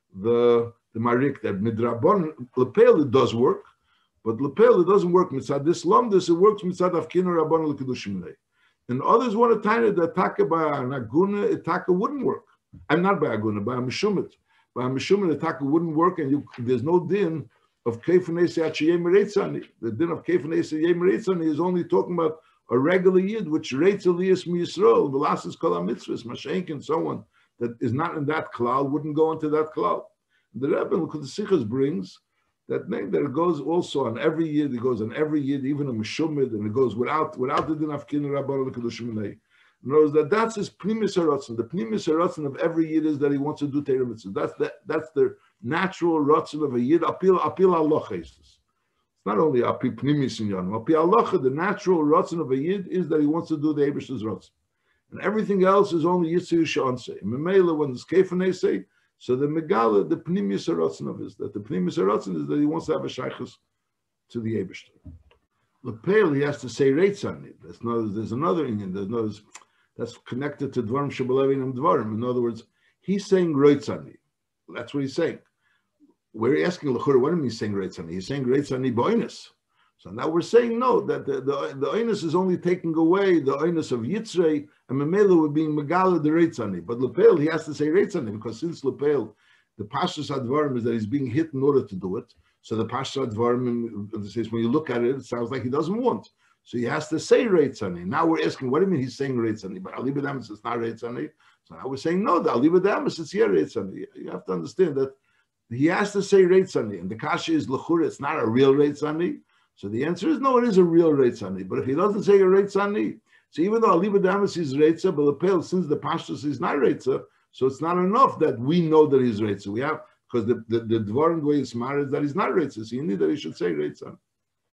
the marik that midrabban lepel it does work, but lepel it doesn't work mitzad this lamdus. It works mitzad afkinu Rabbanan l'kedushim. And others want to tie it that taka by an aguna, it taka wouldn't work. I'm not by aguna, by a mishumah. By a mishumah, the taka wouldn't work, and there's no din of Kefanese Achiyem Reitzani. The din of Kefanese Yem Reitzani is only talking about a regular yid, which Reitz Elias Yisrael, the last is called a mitzvahs, Mashenk, and so on, that is not in that cloud, wouldn't go into that cloud. The Rebbe, look what the Sichos brings, that it goes also on every yid, it goes on every yid, even a Meshumid, and it goes without the din of Kin Rabban L'Kedushim Lei. In other words, that's his Pnimis HaRatzon. The Pnimis HaRatzon of every yid is that he wants to do Torah mitzvahs. That's the natural rotzon of a yid. Apil halacha is this. It's not only apil pnimis in yonam. Apil halacha, the natural rotzon of a yid is that he wants to do the Eibishter's rotzon, and everything else is only yitzir she'ansei. Memela when it's kefanei, so the megala, the pnimis rotzon of his, that the pnimis rotzon is that he wants to have a shaychus to the Eibishter. Lepel, he has to say reitzani. There's another Indian. That's connected to dvarim shebalevin and dvarim. In other words, he's saying reitzani. That's what he's saying. We're asking l'chura, what do you mean he's saying reitzani? He's saying reitzani b'oinus. So now we're saying no, that the oinus is only taking away the oinus of yitzrei, and memela would be megala the reitzani. But lepel, he has to say reitzani, because since lepel, the pashtus advarim is that he's being hit in order to do it. So the pashtus advarim says when you look at it, it sounds like he doesn't want. So he has to say reitzani. Now we're asking, what do you mean he's saying reitzani? But ali b'damis it's not reitzani. So now we're saying no, the ali b'damis it's here reitzani. You have to understand that he has to say reitzani, and the kasha is l'chura. It's not a real reitzani. So the answer is no, it is a real reitzani. But if he doesn't say a reitzani, so even though ali b'damis is reitza, but lepel since the pashtus is not reitza, so it's not enough that we know that he's reitza. We have because the dvarim way is smart is that he's not reitza. So you need that he should say reitzani.